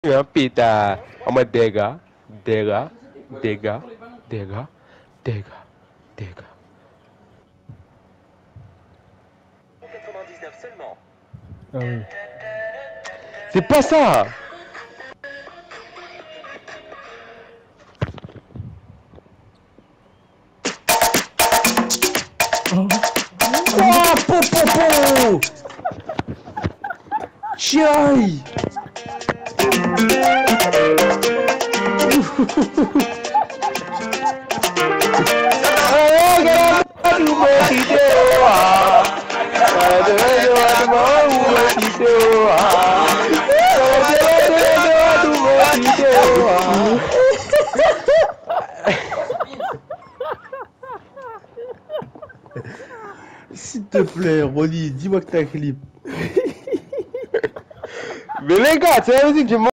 un pétard en mode dégâts, dégâts, dégâts, dégâts, dégâts, dégâts. 99 seulement. Ah oui. C'est pas ça. Ah, po. Chiaï. S'il te plaît, Ronnie, dis-moi que t'as un clip. Mais les gars, c'est la musique,